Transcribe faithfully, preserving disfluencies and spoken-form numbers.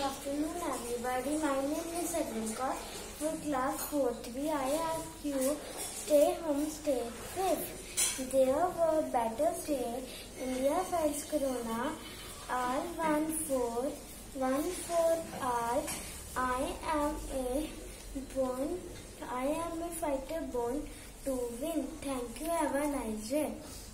afternoon, everybody. My name is Adinka. For class fourth B, I ask you, stay home, stay safe. There were better stay. India fights Corona. R one four one four R. I am a born. I am a fighter born to win. Thank you. Have a nice day.